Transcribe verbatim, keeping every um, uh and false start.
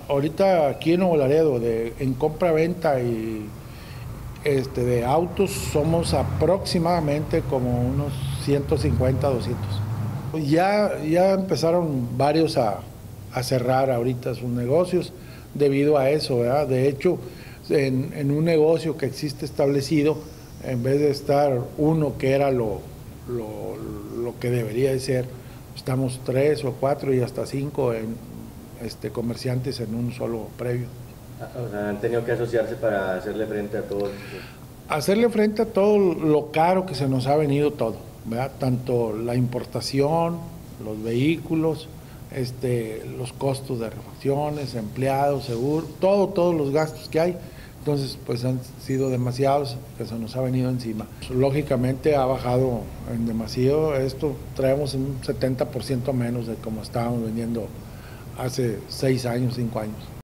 ahorita aquí en Nuevo Laredo, de, en compra-venta y este, de autos, somos aproximadamente como unos ciento cincuenta, doscientos. Ya, ya empezaron varios a, a cerrar ahorita sus negocios debido a eso, ¿verdad? De hecho, en, en un negocio que existe establecido, en vez de estar uno que era lo, lo, lo que debería de ser, estamos tres o cuatro y hasta cinco en, este, comerciantes en un solo predio. O sea, han tenido que asociarse para hacerle frente a todo. Hacerle frente a todo lo caro que se nos ha venido todo, ¿verdad? Tanto la importación, los vehículos, este, los costos de refacciones, empleados, seguro, todo, todos los gastos que hay. Entonces, pues han sido demasiados que se nos ha venido encima. Lógicamente ha bajado en demasiado. Esto traemos un setenta por ciento menos de como estábamos vendiendo hace seis años, cinco años.